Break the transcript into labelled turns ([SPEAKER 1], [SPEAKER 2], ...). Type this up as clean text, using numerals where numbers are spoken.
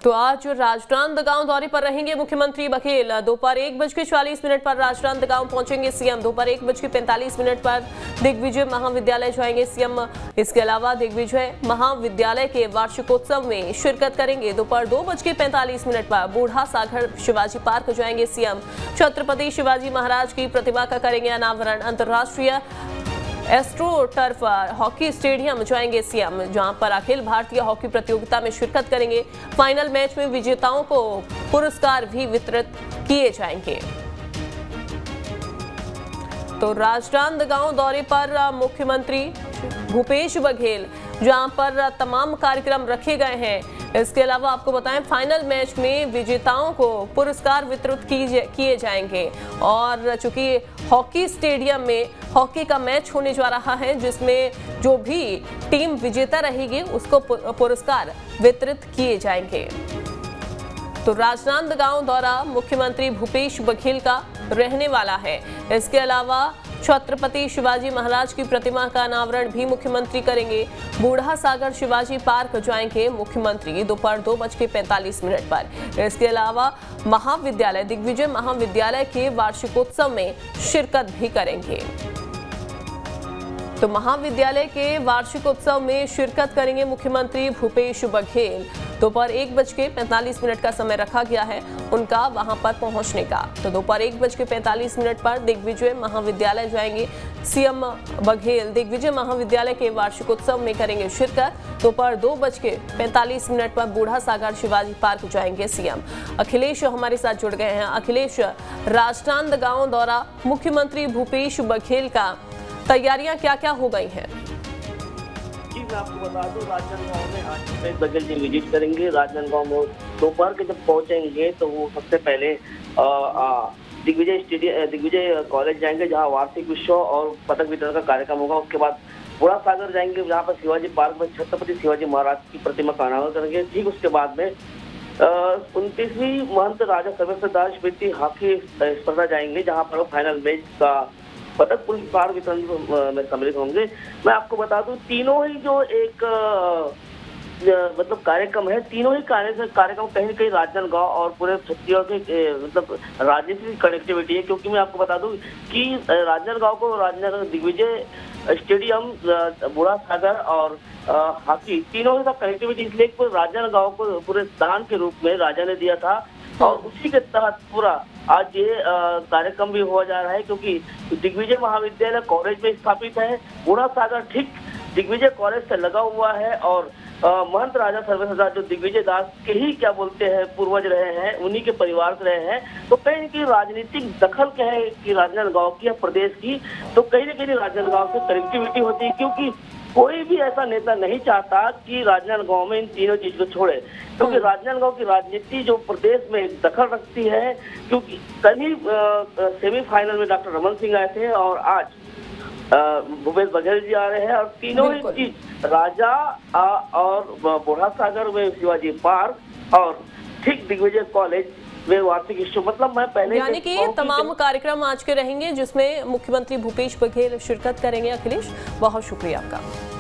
[SPEAKER 1] तो आज राजनांदगांव दौरे पर रहेंगे मुख्यमंत्री बघेल। दोपहर 1:40 पर राजनांदगांव पहुंचेंगे सीएम। दोपहर 1:45 पर दिग्विजय महाविद्यालय जाएंगे सीएम। इसके अलावा दिग्विजय महाविद्यालय के वार्षिकोत्सव में शिरकत करेंगे। दोपहर 2:45 पर बूढ़ा सागर शिवाजी पार्क जाएंगे सीएम। छत्रपति शिवाजी महाराज की प्रतिमा का करेंगे अनावरण। अंतर्राष्ट्रीय एस्ट्रो टर्फ हॉकी स्टेडियम जाएंगे सीएम, जहां पर अखिल भारतीय हॉकी प्रतियोगिता में शिरकत करेंगे। फाइनल मैच में विजेताओं को पुरस्कार भी वितरित किए जाएंगे। तो राजनांदगांव दौरे पर मुख्यमंत्री भूपेश बघेल, जहां पर तमाम कार्यक्रम रखे गए हैं। इसके अलावा आपको बताएं, फाइनल मैच में विजेताओं को पुरस्कार वितरित किए जाएंगे। और चूंकि हॉकी स्टेडियम में हॉकी का मैच होने जा रहा है, जिसमें जो भी टीम विजेता रहेगी उसको पुरस्कार वितरित किए जाएंगे। तो राजनांदगांव दौरा मुख्यमंत्री भूपेश बघेल का रहने वाला है। इसके अलावा छत्रपति शिवाजी महाराज की प्रतिमा का अनावरण भी मुख्यमंत्री करेंगे। बूढ़ा सागर शिवाजी पार्क जाएंगे मुख्यमंत्री दोपहर 2:45 पर। इसके अलावा महाविद्यालय दिग्विजय महाविद्यालय के वार्षिकोत्सव में शिरकत भी करेंगे। तो महाविद्यालय के वार्षिकोत्सव में शिरकत करेंगे मुख्यमंत्री भूपेश बघेल। दोपहर 1:45 का समय रखा गया है उनका वहां पर पहुंचने का। तो दोपहर 1:45 पर दिग्विजय महाविद्यालय जाएंगे सीएम बघेल। दिग्विजय महाविद्यालय के वार्षिकोत्सव में करेंगे शिरकत। दोपहर 2:45 पर बूढ़ा सागर शिवाजी पार्क जाएंगे सीएम। अखिलेश हमारे साथ जुड़ गए हैं। अखिलेश, राजनांदगांव दौरा मुख्यमंत्री भूपेश बघेल का, तैयारियां क्या क्या हो गई हैं?
[SPEAKER 2] जी, मैं आपको बता दूं, राजनांदगांव में आज भूपेश बघेल जी विजिट करेंगे। राजनांदगांव में दोपहर के जब पहुंचेंगे तो वो सबसे पहले दिग्विजय कॉलेज जाएंगे, जहां वार्षिक उत्सव और पदक वितरण का कार्यक्रम होगा। उसके बाद बूढ़ा सागर जाएंगे, जहाँ पर शिवाजी पार्क में छत्रपति शिवाजी महाराज की प्रतिमा का अनावरण करेंगे। ठीक उसके बाद में 29वीं महंत राजा सर्वेश्वर स्मृति हॉकी स्पर्धा जाएंगे, जहाँ पर फाइनल मैच का पदक पुरस्कार वितरण में सम्मिलित होंगे। मैं आपको बता दूं, तीनों ही जो एक मतलब कार्यक्रम है, तीनों ही कार्यक्रम कहीं न कहीं राजनांदगांव और पूरे छत्तीसगढ़ के मतलब राज्य से कनेक्टिविटी है। क्योंकि मैं आपको बता दूं कि राजनांदगांव को राजनांदगांव दिग्विजय स्टेडियम, बूढ़ा सागर और हॉकी तीनों के साथ कनेक्टिविटी इसलिए राजनांदगांव को पूरे दान के रूप में राजा ने दिया था, और उसी के तहत पूरा आज ये कार्यक्रम भी हो जा रहा है। क्योंकि दिग्विजय महाविद्यालय कॉलेज में स्थापित है, बूढ़ा सागर ठीक दिग्विजय कॉलेज से लगा हुआ है, और महंत राजा सर्वेश्वर जो दिग्विजय दास के ही क्या बोलते हैं पूर्वज रहे हैं, उन्हीं के परिवार से रहे हैं। तो कहीं न कहीं राजनीतिक दखल क्या है कि राजनांदगांव की या प्रदेश की, तो कहीं न कहीं राजनांदगांव से कनेक्टिविटी होती है। क्योंकि कोई भी ऐसा नेता नहीं चाहता कि राजनांदगांव में इन तीनों चीज को छोड़े, क्योंकि राजनांदगांव की राजनीति जो प्रदेश में दखल रखती है। क्योंकि कल ही सेमीफाइनल में डॉक्टर रमन सिंह आए थे और आज भूपेश बघेल जी आ रहे हैं, और तीनों ही चीज राजा और बूढ़ा सागर में शिवाजी पार्क और ठीक दिग्विजय कॉलेज में वार्षिक उत्सव, मतलब मैं पहले
[SPEAKER 1] यानी कि ये तमाम कार्यक्रम आज के रहेंगे जिसमें मुख्यमंत्री भूपेश बघेल शिरकत करेंगे। अखिलेश, बहुत शुक्रिया आपका।